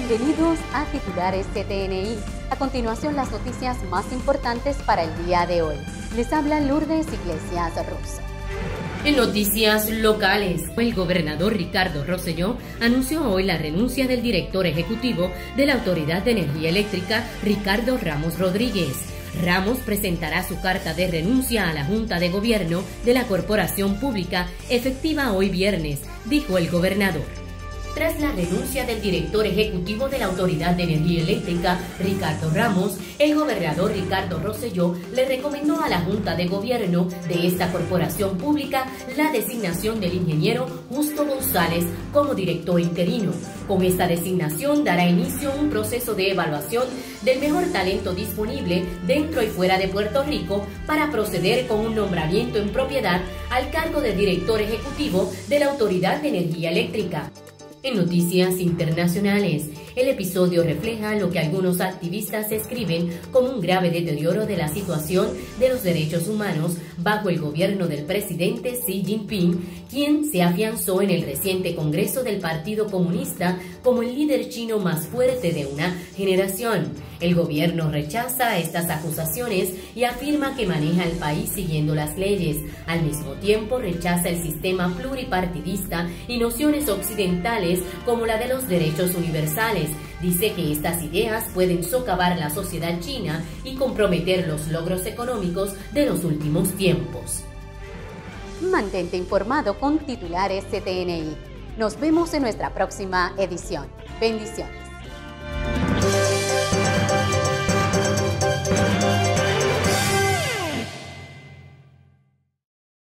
Bienvenidos a Titulares CTNI. A continuación, las noticias más importantes para el día de hoy. Les habla Lourdes Iglesias Rosso. En noticias locales, el gobernador Ricardo Rosselló anunció hoy la renuncia del director ejecutivo de la Autoridad de Energía Eléctrica, Ricardo Ramos Rodríguez. Ramos presentará su carta de renuncia a la Junta de Gobierno de la Corporación Pública, efectiva hoy viernes, dijo el gobernador. Tras la renuncia del director ejecutivo de la Autoridad de Energía Eléctrica, Ricardo Ramos, el gobernador Ricardo Rosselló le recomendó a la Junta de Gobierno de esta corporación pública la designación del ingeniero Justo González como director interino. Con esta designación dará inicio un proceso de evaluación del mejor talento disponible dentro y fuera de Puerto Rico para proceder con un nombramiento en propiedad al cargo de director ejecutivo de la Autoridad de Energía Eléctrica. En noticias internacionales, el episodio refleja lo que algunos activistas escriben como un grave deterioro de la situación de los derechos humanos bajo el gobierno del presidente Xi Jinping, quien se afianzó en el reciente Congreso del Partido Comunista como el líder chino más fuerte de una generación. El gobierno rechaza estas acusaciones y afirma que maneja el país siguiendo las leyes. Al mismo tiempo, rechaza el sistema pluripartidista y nociones occidentales como la de los derechos universales. Dice que estas ideas pueden socavar la sociedad china y comprometer los logros económicos de los últimos tiempos. Mantente informado con Titulares CTNI. Nos vemos en nuestra próxima edición. Bendiciones.